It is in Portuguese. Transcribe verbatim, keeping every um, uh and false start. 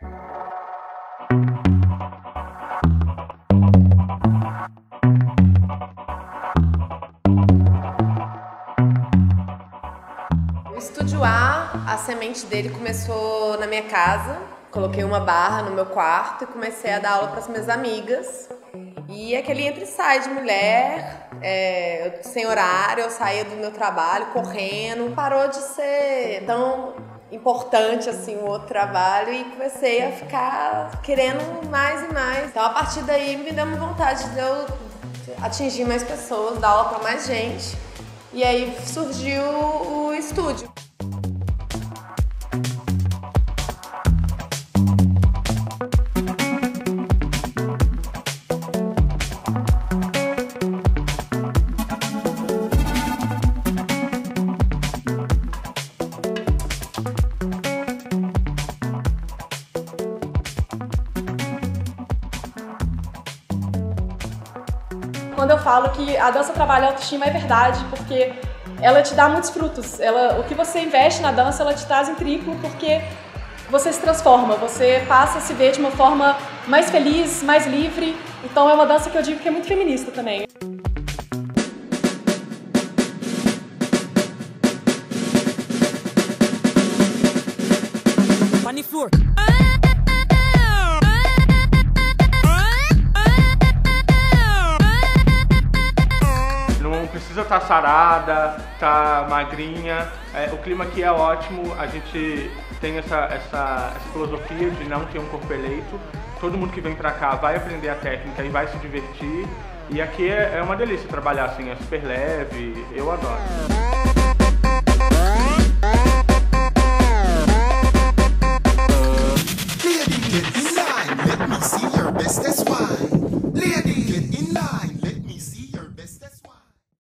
O Estúdio A, a semente dele começou na minha casa. Coloquei uma barra no meu quarto e comecei a dar aula para as minhas amigas. E aquele entra e sai de mulher, é, sem horário, eu saía do meu trabalho correndo. Parou de ser tão importante assim o outro trabalho e comecei a ficar querendo mais e mais. Então a partir daí me deu uma vontade de eu atingir mais pessoas, dar aula para mais gente. E aí surgiu o estúdio. Quando eu falo que a dança trabalha a autoestima, é verdade, porque ela te dá muitos frutos. Ela, o que você investe na dança, ela te traz em triplo, porque você se transforma, você passa a se ver de uma forma mais feliz, mais livre. Então é uma dança que eu digo que é muito feminista também. Maniflor. Não precisa estar sarada, tá magrinha, é, o clima aqui é ótimo, a gente tem essa, essa, essa filosofia de não ter um corpo eleito. Todo mundo que vem pra cá vai aprender a técnica e vai se divertir. E aqui é, é uma delícia trabalhar assim, é super leve, eu adoro.